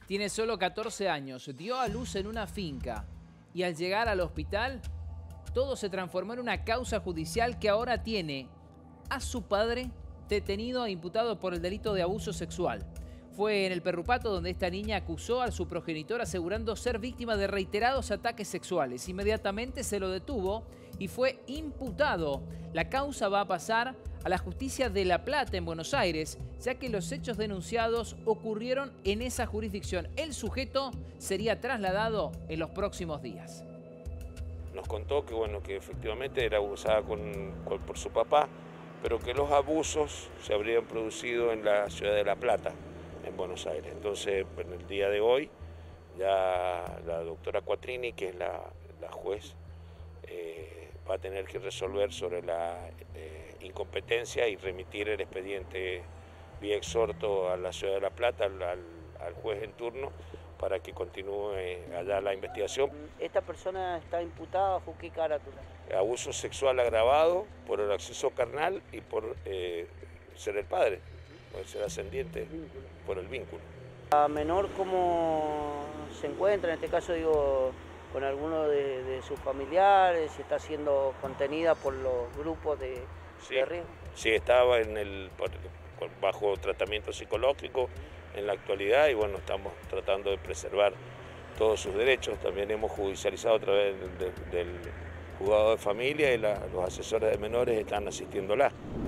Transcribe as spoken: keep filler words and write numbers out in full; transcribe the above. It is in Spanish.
Tiene solo catorce años, dio a luz en una finca y al llegar al hospital, todo se transformó en una causa judicial que ahora tiene a su padre detenido e imputado por el delito de abuso sexual. Fue en el Perrupato donde esta niña acusó a su progenitor asegurando ser víctima de reiterados ataques sexuales. Inmediatamente se lo detuvo y fue imputado. La causa va a pasar a la justicia de La Plata en Buenos Aires, ya que los hechos denunciados ocurrieron en esa jurisdicción. El sujeto sería trasladado en los próximos días. Nos contó que, bueno, que efectivamente era abusada con, con, por su papá, pero que los abusos se habrían producido en la ciudad de La Plata, en Buenos Aires. Entonces, en el día de hoy, ya la doctora Quattrini, que es la, la juez, eh, va a tener que resolver sobre la eh, incompetencia y remitir el expediente vía exhorto a la ciudad de La Plata, al, al, al juez en turno, para que continúe allá la investigación. ¿Esta persona está imputada bajo qué carátula? Abuso sexual agravado por el acceso carnal y por eh, ser el padre, por ser ascendiente por el vínculo. ¿La menor cómo se encuentra? En este caso, digo, con alguno de, de sus familiares, si está siendo contenida por los grupos de, sí, de riesgo. Sí, estaba en el, bajo tratamiento psicológico en la actualidad y bueno, estamos tratando de preservar todos sus derechos. También hemos judicializado a través del, del, del juzgado de familia y la, los asesores de menores están asistiéndola.